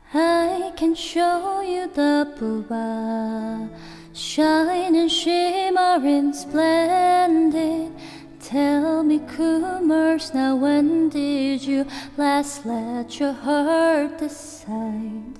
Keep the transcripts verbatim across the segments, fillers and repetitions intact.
I can show you the booba, shining, shimmering, splendid. Tell me, Coomers, now when did you last let your heart decide?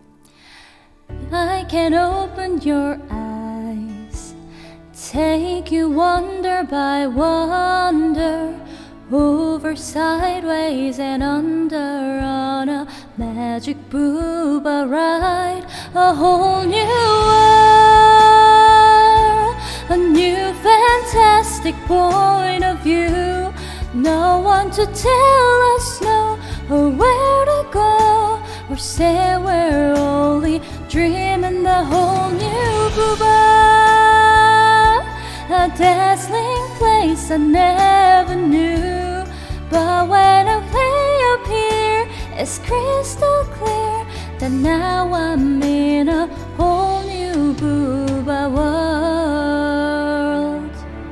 I can open your eyes, take you wonder by wonder, over, sideways and under, on a magic booba ride. A whole new world, a new fantastic point of view. No one to tell us no, or where to go, or say we're only dreaming. The whole new booba, a dazzling place I never knew. But when I lay up here, it's crystal clear that now I'm in a whole new booba world.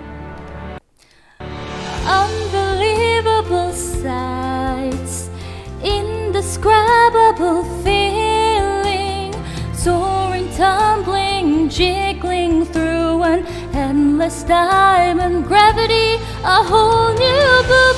Unbelievable sights, indescribable feeling, soaring, tumbling, jiggling through an endless diamond gravity. A whole new booba.